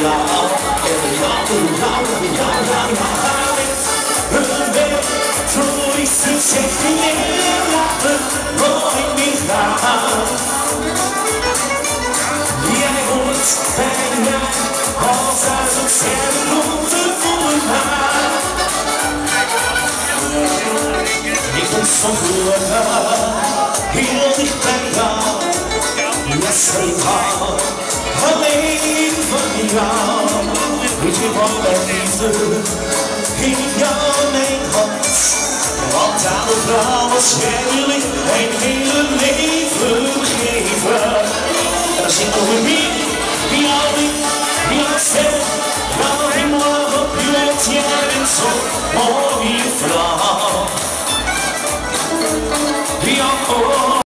Jij hoort bij mij als uit het scherm rond voelen haar. Ik ben zo gelukkig, heel dicht bij jou. Ja, ik hou alleen van jou. Ik heb alle liefde in jouw mijn hart. Want aan de vrouw als jij wil ik mijn hele leven geven. En als ik nog een meer, jouw lief, jouw stem, jouw hemel op je hoofd, jij bent zo'n mooie vrouw. Jouw